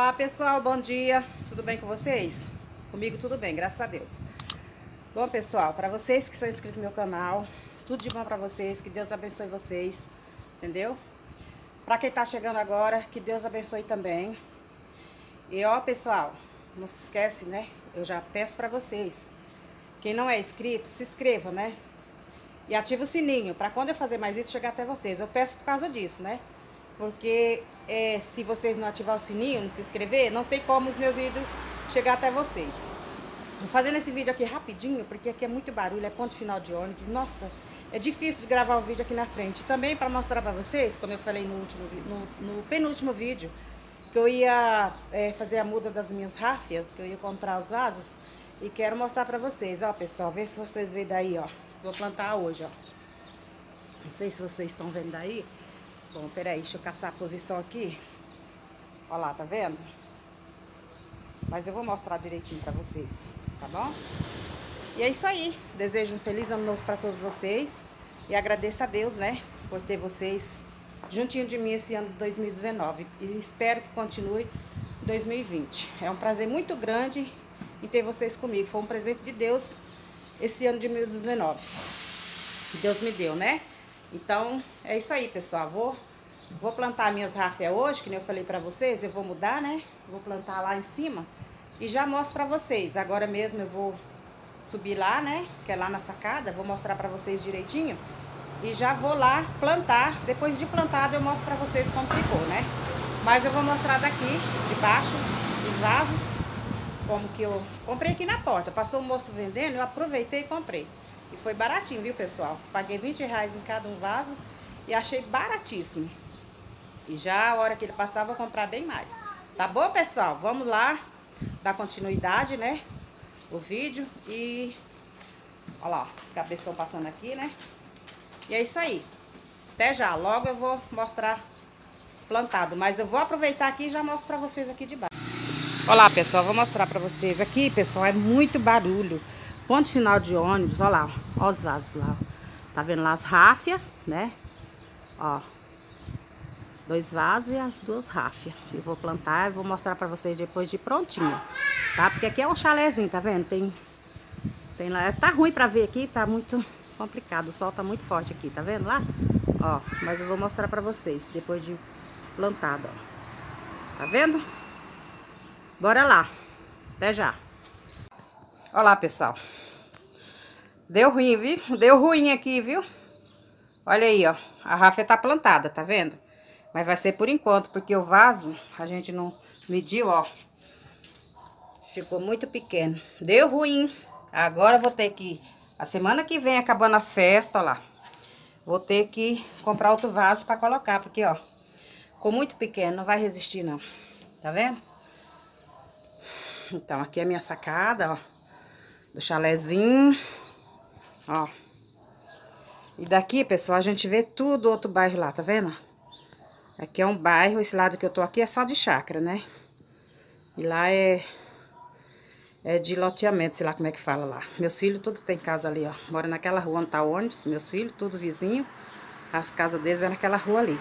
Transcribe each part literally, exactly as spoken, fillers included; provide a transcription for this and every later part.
Olá pessoal, bom dia, tudo bem com vocês? Comigo tudo bem, graças a Deus. Bom pessoal, para vocês que são inscritos no meu canal, tudo de bom para vocês, que Deus abençoe vocês, entendeu? Para quem tá chegando agora, que Deus abençoe também. E ó pessoal, não se esquece, né? Eu já peço para vocês, quem não é inscrito, se inscreva, né? E ativa o sininho, para quando eu fazer mais isso, chegar até vocês. Eu peço por causa disso, né? Porque é, se vocês não ativar o sininho, não se inscrever, não tem como os meus vídeos chegar até vocês. Tô fazendo esse vídeo aqui rapidinho, porque aqui é muito barulho, é ponto final de ônibus. Nossa, é difícil de gravar um vídeo aqui na frente. Também para mostrar para vocês, como eu falei no, último, no, no penúltimo vídeo, que eu ia é, fazer a muda das minhas ráfias, que eu ia comprar os vasos. E quero mostrar para vocês, ó pessoal, vê se vocês veem daí, ó. Vou plantar hoje, ó. Não sei se vocês estão vendo daí. Bom, peraí, deixa eu caçar a posição aqui. Olha lá, tá vendo? Mas eu vou mostrar direitinho pra vocês, tá bom? E é isso aí. Desejo um feliz ano novo pra todos vocês. E agradeço a Deus, né? Por ter vocês juntinho de mim esse ano de dois mil e dezenove. E espero que continue em dois mil e vinte. É um prazer muito grande em ter vocês comigo. Foi um presente de Deus esse ano de dois mil e dezenove. Que Deus me deu, né? Então, é isso aí, pessoal. Vou, vou plantar minhas ráfias hoje, que nem eu falei pra vocês. Eu vou mudar, né? Vou plantar lá em cima e já mostro pra vocês. Agora mesmo eu vou subir lá, né? Que é lá na sacada. Vou mostrar pra vocês direitinho. E já vou lá plantar. Depois de plantado eu mostro pra vocês como ficou, né? Mas eu vou mostrar daqui, de baixo, os vasos. Como que eu comprei aqui na porta. Passou um moço vendendo, eu aproveitei e comprei. E foi baratinho, viu, pessoal? Paguei vinte reais em cada um vaso e achei baratíssimo. E já a hora que ele passar, eu vou comprar bem mais. Tá bom, pessoal? Vamos lá dar continuidade, né? O vídeo. E olha lá, os cabeção passando aqui, né? E é isso aí. Até já. Logo eu vou mostrar plantado. Mas eu vou aproveitar aqui e já mostro pra vocês aqui de baixo. Olha lá, pessoal. Vou mostrar pra vocês aqui, pessoal. É muito barulho. Ponto final de ônibus, ó lá, ó os vasos lá, ó. Tá vendo lá as ráfias, né? Ó, dois vasos e as duas ráfias. Eu vou plantar e vou mostrar pra vocês depois de prontinho, tá? Porque aqui é um chalézinho, tá vendo? Tem, tem lá, tá ruim pra ver aqui, tá muito complicado, o sol tá muito forte aqui, tá vendo lá? Ó, mas eu vou mostrar pra vocês depois de plantado, ó. Tá vendo? Bora lá, até já. Olha lá, pessoal. Deu ruim, viu? Deu ruim aqui, viu? Olha aí, ó. A ráfia tá plantada, tá vendo? Mas vai ser por enquanto, porque o vaso a gente não mediu, ó. Ficou muito pequeno. Deu ruim. Agora eu vou ter que... A semana que vem, acabando as festas, ó lá. Vou ter que comprar outro vaso pra colocar, porque, ó. Ficou muito pequeno, não vai resistir, não. Tá vendo? Então, aqui é a minha sacada, ó. Do chalézinho. Ó. E daqui, pessoal, a gente vê tudo outro bairro lá, tá vendo? Aqui é um bairro, esse lado que eu tô aqui é só de chácara, né? E lá é... É de loteamento, sei lá como é que fala lá. Meus filhos, tudo tem casa ali, ó. Mora naquela rua onde tá o ônibus, meus filhos, tudo vizinho. As casas deles é naquela rua ali.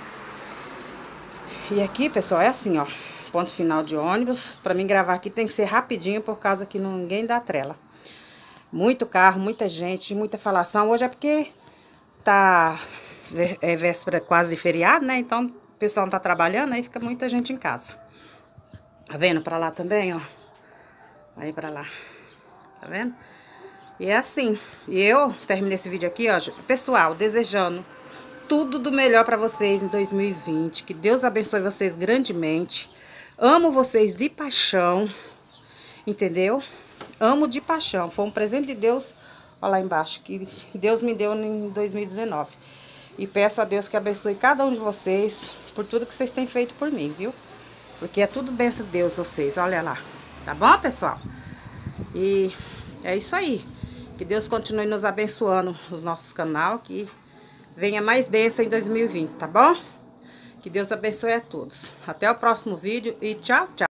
E aqui, pessoal, é assim, ó. Ponto final de ônibus. Pra mim gravar aqui tem que ser rapidinho, por causa que ninguém dá trela. Muito carro, muita gente, muita falação. Hoje é porque tá é véspera quase de feriado, né? Então o pessoal não tá trabalhando, aí fica muita gente em casa. Tá vendo pra lá também, ó? Aí pra lá. Tá vendo? E é assim. E eu terminei esse vídeo aqui, ó. Pessoal, desejando tudo do melhor pra vocês em dois mil e vinte. Que Deus abençoe vocês grandemente. Amo vocês de paixão. Entendeu? Amo de paixão. Foi um presente de Deus, ó lá embaixo, que Deus me deu em dois mil e dezenove. E peço a Deus que abençoe cada um de vocês por tudo que vocês têm feito por mim, viu? Porque é tudo bênção de Deus vocês, olha lá. Tá bom, pessoal? E é isso aí. Que Deus continue nos abençoando os nossos canal, que venha mais bênção em dois mil e vinte, tá bom? Que Deus abençoe a todos. Até o próximo vídeo e tchau, tchau.